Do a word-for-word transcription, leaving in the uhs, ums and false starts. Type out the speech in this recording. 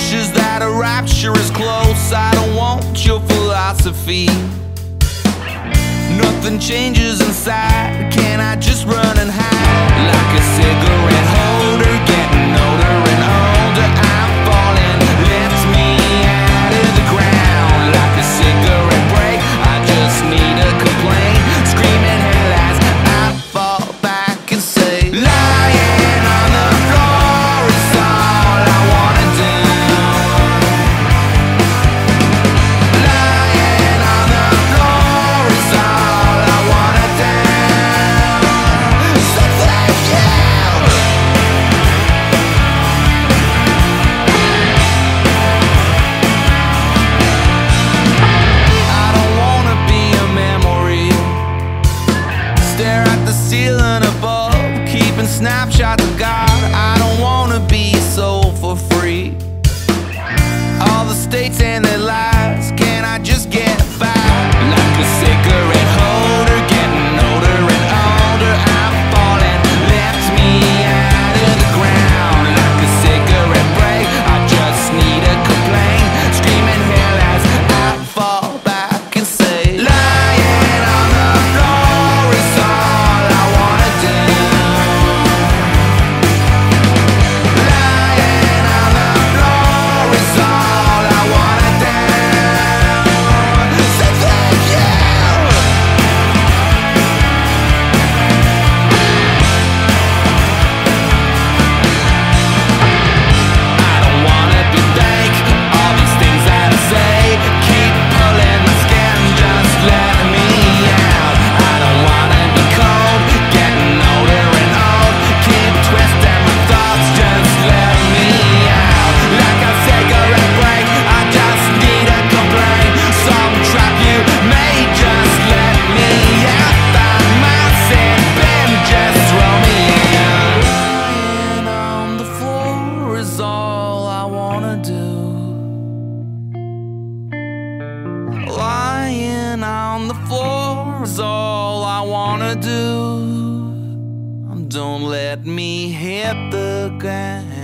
brochures that a rapture is close. I don't want your philosophy. Nothing changes inside. Can I just run and hide like a cigarette holder, getting older and older? I'm falling, lift me out of the ground like a cigarette break. I just need a complaint, screaming hell as I fall back and say, lying on the floor is all I wanna do. Lying on the floor is all I wanna do. So thank you. I don't wanna be a memory. Stare at the ceiling above, keeping snapshots of God. I don't wanna be sold for free. All the states and their lies, can I just get by like a cigarette holder, getting older and older? I'm falling, lift me out of the ground like a cigarette break. I just need a complaint, screaming hell as I fall back and say, lying on the floor is all I wanna do. Lying on the floor is all I wanna do. So thank you. I don't wanna be fake, all these things that I say keep pulling my skin, just let me out. I don't wanna be cold, getting older and old, keep twisting my thoughts, just let me out. Like a cigarette break, I just need a complaint, some trap you made, just let me out. Find my sin bin, just throw me in. Lying on the floor is all I wanna do. Lying on the floor is all I wanna do. Don't let me hit the ground.